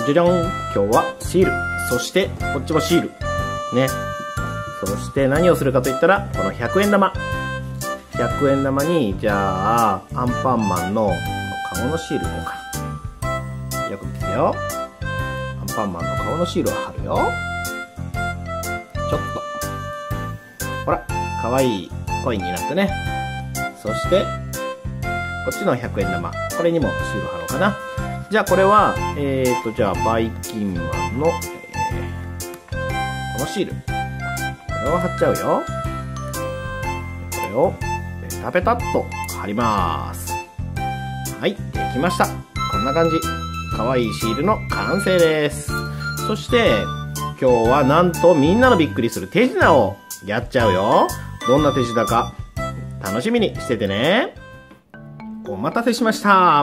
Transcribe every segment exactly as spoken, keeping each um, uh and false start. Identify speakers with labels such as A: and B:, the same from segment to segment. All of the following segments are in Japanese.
A: じゃじゃん。今日はシール。そして、こっちもシール。ね。そして何をするかといったら、このひゃくえん玉。ひゃくえん玉に、じゃあ、アンパンマンの顔のシールいこうか。よく見てよ。アンパンマンの顔のシールを貼るよ。ちょっと。ほら、かわいいコインになってね。そして、こっちのひゃくえん玉。これにもシール貼ろうかな。じゃあこれは、えーと、じゃあバイキンマンの、えー、このシール。これを貼っちゃうよ。これをペタペタっと貼ります。はい、できました。こんな感じ。かわいいシールの完成です。そして、今日はなんとみんなのびっくりする手品をやっちゃうよ。どんな手品か楽しみにしててね。お待たせしました。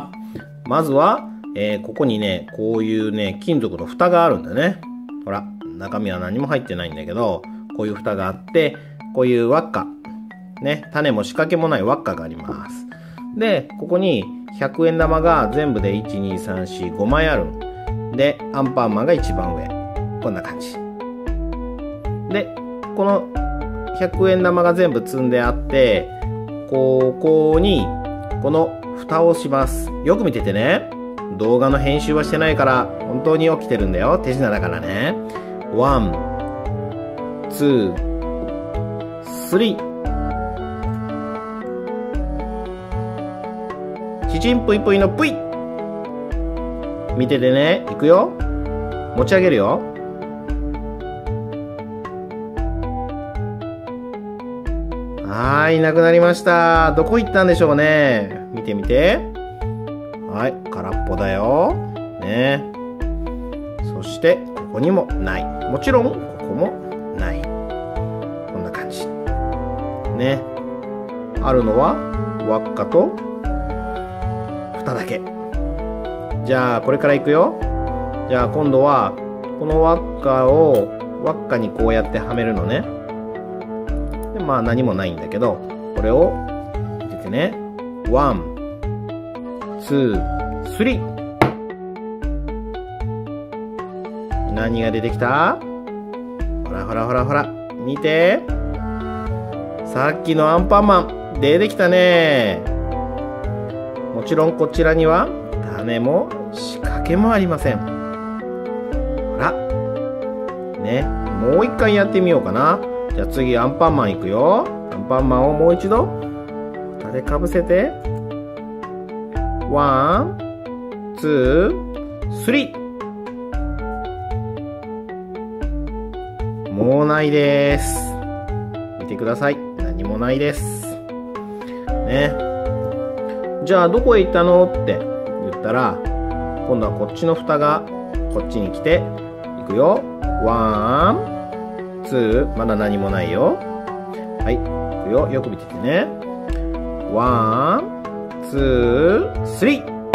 A: まずは、えー、ここにね、こういうね、金属の蓋があるんだね。ほら、中身は何も入ってないんだけど、こういう蓋があって、こういう輪っか。ね、種も仕掛けもない輪っかがあります。で、ここにひゃくえん玉が全部でいち、に、さん、よん、ごまいある。で、アンパンマンが一番上。こんな感じ。で、このひゃくえん玉が全部積んであって、ここに、この蓋をします。よく見ててね。動画の編集はしてないから、本当に起きてるんだよ。手品だからね。ワン、ツー、スリー。ちちんぷいぷいのぷい。見ててね。いくよ。持ち上げるよ。はーい、なくなりました。どこ行ったんでしょうね。見てみて。はい、空っぽだよ。ね。そして、ここにもない。もちろん、ここもない。こんな感じ。ね。あるのは、輪っかと、蓋だけ。じゃあ、これから行くよ。じゃあ、今度は、この輪っかを、輪っかにこうやってはめるのね。で、まあ、何もないんだけど、これを、見ててね。ワン、ツー、スリー。何が出てきた？ほらほらほらほら。見て。さっきのアンパンマン、出てきたね。もちろんこちらには、種も仕掛けもありません。ほら。ね。もう一回やってみようかな。じゃあ次アンパンマンいくよ。アンパンマンをもう一度、蓋でかぶせて。ワン、ツー、スリー。もうないです。見てください。何もないです。ね。じゃあどこへ行ったのって言ったら、今度はこっちの蓋がこっちに来て、いくよ。ワン、ツー、まだ何もないよ。はい、いくよ。よく見ててね。ワン、ツー、スリー。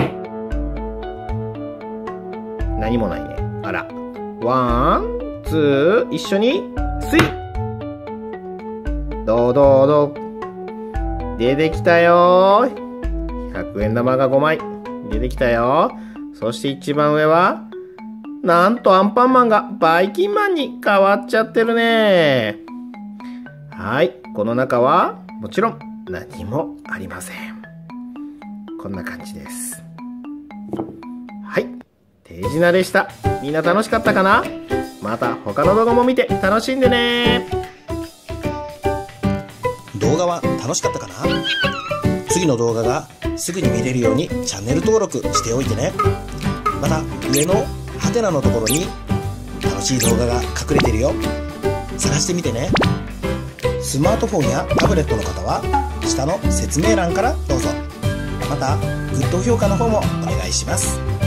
A: 何もないね。あら。ワン、ツー、一緒に、スリー。どうどうどう。出てきたよ。ひゃくえん玉がごまい。出てきたよ。そして一番上は、なんとアンパンマンがバイキンマンに変わっちゃってるね。はい。この中は、もちろん何もありません。こんな感じです。はい。手品でした。みんな楽しかったかな？また他の動画も見て楽しんでね。
B: 動画は楽しかったかな？次の動画がすぐに見れるようにチャンネル登録しておいてね。また上のハテナのところに楽しい動画が隠れてるよ。探してみてね。スマートフォンやタブレットの方は下の説明欄からどうぞ。またグッド評価の方もお願いします。